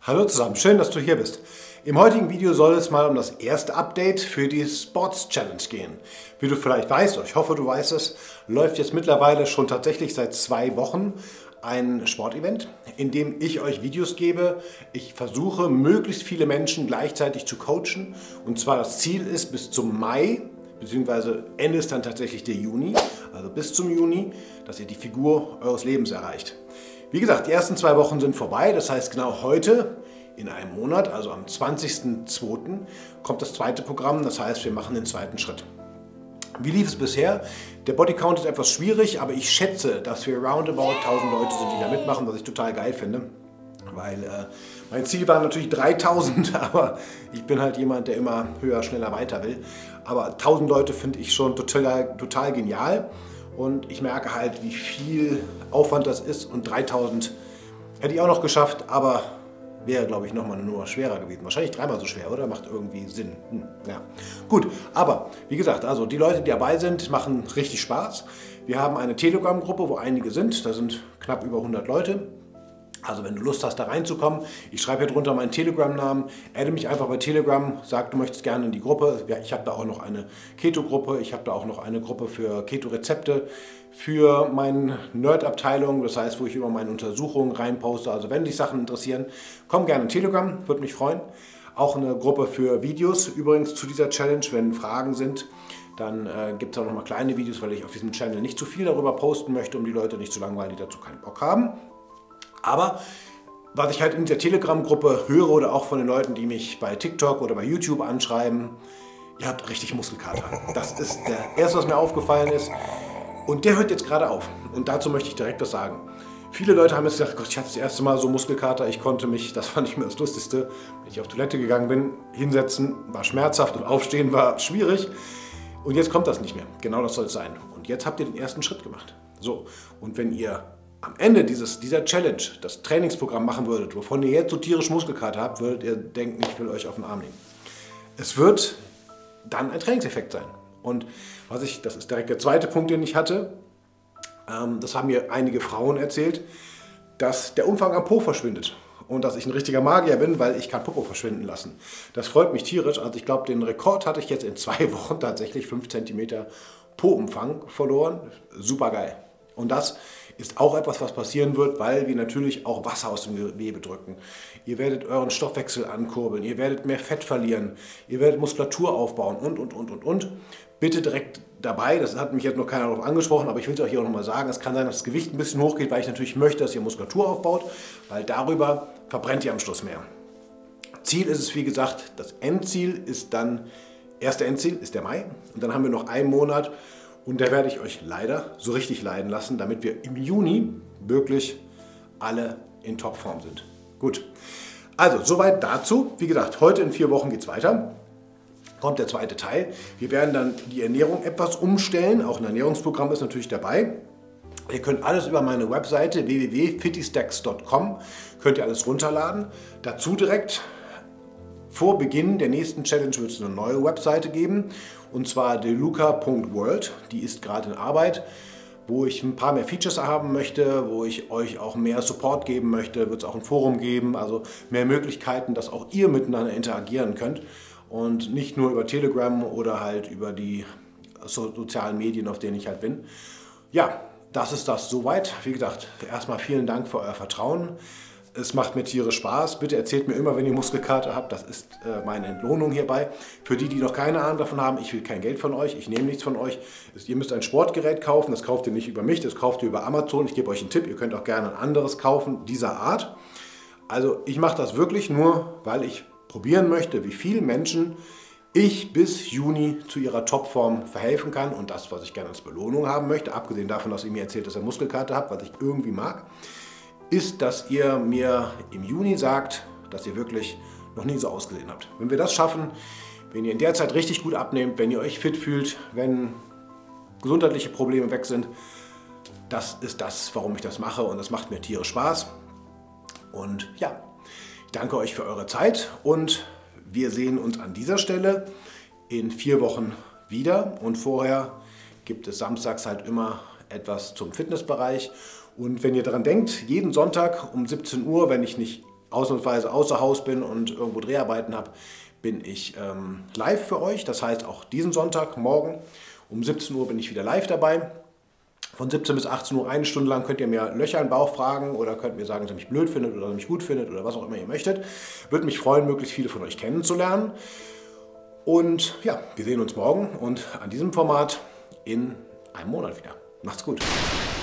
Hallo zusammen, schön, dass du hier bist. Im heutigen Video soll es mal um das erste Update für die Sports Challenge gehen. Wie du vielleicht weißt, oder ich hoffe du weißt es, läuft jetzt mittlerweile schon tatsächlich seit 2 Wochen ein Sportevent, in dem ich euch Videos gebe. Ich versuche, möglichst viele Menschen gleichzeitig zu coachen. Und zwar das Ziel ist bis zum Mai, beziehungsweise Ende ist dann tatsächlich der Juni, also bis zum Juni, dass ihr die Figur eures Lebens erreicht. Wie gesagt, die ersten 2 Wochen sind vorbei, das heißt genau heute, in einem Monat, also am 20.02. kommt das zweite Programm, das heißt wir machen den zweiten Schritt. Wie lief es bisher? Der Bodycount ist etwas schwierig, aber ich schätze, dass wir roundabout 1000 Leute sind, die da mitmachen, was ich total geil finde. Weil mein Ziel war natürlich 3000, aber ich bin halt jemand, der immer höher, schneller, weiter will. Aber 1000 Leute finde ich schon total genial. Und ich merke halt, wie viel Aufwand das ist. Und 3000 hätte ich auch noch geschafft, aber wäre, glaube ich, nochmal nur schwerer gewesen. Wahrscheinlich 3-mal so schwer, oder? Macht irgendwie Sinn. Ja. Gut, aber wie gesagt, also die Leute, die dabei sind, machen richtig Spaß. Wir haben eine Telegram-Gruppe, wo einige sind. Da sind knapp über 100 Leute. Also wenn du Lust hast, da reinzukommen, ich schreibe hier drunter meinen Telegram-Namen, adde mich einfach bei Telegram, sag, du möchtest gerne in die Gruppe. Ich habe da auch noch eine Keto-Gruppe, ich habe da auch noch eine Gruppe für Keto-Rezepte, für meine Nerd-Abteilung, das heißt, wo ich immer meine Untersuchungen reinposte. Also wenn dich Sachen interessieren, komm gerne in Telegram, würde mich freuen. Auch eine Gruppe für Videos übrigens zu dieser Challenge, wenn Fragen sind. Dann gibt es auch noch mal kleine Videos, weil ich auf diesem Channel nicht zu viel darüber posten möchte, um die Leute nicht zu langweilen, die dazu keinen Bock haben. Aber was ich halt in der Telegram-Gruppe höre oder auch von den Leuten, die mich bei TikTok oder bei YouTube anschreiben, ihr habt richtig Muskelkater. Das ist der erste, was mir aufgefallen ist. Und der hört jetzt gerade auf. Und dazu möchte ich direkt was sagen. Viele Leute haben jetzt gesagt, Gott, ich hatte das erste Mal so Muskelkater, ich konnte mich, das fand ich mir das Lustigste, wenn ich auf Toilette gegangen bin, hinsetzen war schmerzhaft und aufstehen war schwierig. Und jetzt kommt das nicht mehr. Genau das soll es sein. Und jetzt habt ihr den ersten Schritt gemacht. So, und wenn ihr am Ende dieser Challenge das Trainingsprogramm machen würdet, wovon ihr jetzt so tierisch Muskelkater habt, würdet ihr denken, ich will euch auf den Arm nehmen. Es wird dann ein Trainingseffekt sein. Und das ist direkt der zweite Punkt, den ich hatte, das haben mir einige Frauen erzählt, dass der Umfang am Po verschwindet. Und dass ich ein richtiger Magier bin, weil ich kann Popo verschwinden lassen. Das freut mich tierisch. Also ich glaube, den Rekord hatte ich jetzt in 2 Wochen tatsächlich 5 cm Po-Umfang verloren. Super geil. Und das ist auch etwas, was passieren wird, weil wir natürlich auch Wasser aus dem Gewebe drücken. Ihr werdet euren Stoffwechsel ankurbeln, ihr werdet mehr Fett verlieren, ihr werdet Muskulatur aufbauen und. Bitte direkt dabei, das hat mich jetzt noch keiner darauf angesprochen, aber ich will es euch hier auch nochmal sagen, es kann sein, dass das Gewicht ein bisschen hochgeht, weil ich natürlich möchte, dass ihr Muskulatur aufbaut, weil darüber verbrennt ihr am Schluss mehr. Ziel ist es, wie gesagt, das Endziel ist dann, erste Endziel ist der Mai und dann haben wir noch einen Monat. Und da werde ich euch leider so richtig leiden lassen, damit wir im Juni wirklich alle in Topform sind. Gut, also soweit dazu. Wie gesagt, heute in 4 Wochen geht es weiter. Kommt der zweite Teil. Wir werden dann die Ernährung etwas umstellen. Auch ein Ernährungsprogramm ist natürlich dabei. Ihr könnt alles über meine Webseite www.fittystacks.com könnt ihr alles runterladen. Dazu direkt vor Beginn der nächsten Challenge wird es eine neue Webseite geben, und zwar deluca.world. Die ist gerade in Arbeit, wo ich ein paar mehr Features haben möchte, wo ich euch auch mehr Support geben möchte. Wird es auch ein Forum geben, also mehr Möglichkeiten, dass auch ihr miteinander interagieren könnt und nicht nur über Telegram oder halt über die sozialen Medien, auf denen ich halt bin. Ja, das ist das soweit. Wie gesagt, erstmal vielen Dank für euer Vertrauen. Es macht mir tierisch Spaß. Bitte erzählt mir immer, wenn ihr Muskelkater habt. Das ist meine Entlohnung hierbei. Für die, die noch keine Ahnung davon haben, ich will kein Geld von euch, ich nehme nichts von euch. Ihr müsst ein Sportgerät kaufen, das kauft ihr nicht über mich, das kauft ihr über Amazon. Ich gebe euch einen Tipp, ihr könnt auch gerne ein anderes kaufen, dieser Art. Also ich mache das wirklich nur, weil ich probieren möchte, wie vielen Menschen ich bis Juni zu ihrer Topform verhelfen kann. Und das, was ich gerne als Belohnung haben möchte, abgesehen davon, dass ihr mir erzählt, dass ihr Muskelkater habt, was ich irgendwie mag, ist, dass ihr mir im Juni sagt, dass ihr wirklich noch nie so ausgesehen habt. Wenn wir das schaffen, wenn ihr in der Zeit richtig gut abnehmt, wenn ihr euch fit fühlt, wenn gesundheitliche Probleme weg sind, das ist das, warum ich das mache, und das macht mir tierisch Spaß. Und ja, ich danke euch für eure Zeit und wir sehen uns an dieser Stelle in 4 Wochen wieder, und vorher gibt es samstags halt immer etwas zum Fitnessbereich. Und wenn ihr daran denkt, jeden Sonntag um 17 Uhr, wenn ich nicht ausnahmsweise außer Haus bin und irgendwo Dreharbeiten habe, bin ich live für euch. Das heißt auch diesen Sonntag, morgen um 17 Uhr bin ich wieder live dabei. Von 17 bis 18 Uhr, eine Stunde lang könnt ihr mir Löcher in den Bauch fragen oder könnt mir sagen, dass ihr mich blöd findet oder mich gut findet oder was auch immer ihr möchtet. Würde mich freuen, möglichst viele von euch kennenzulernen. Und ja, wir sehen uns morgen und an diesem Format in einem Monat wieder. Macht's gut.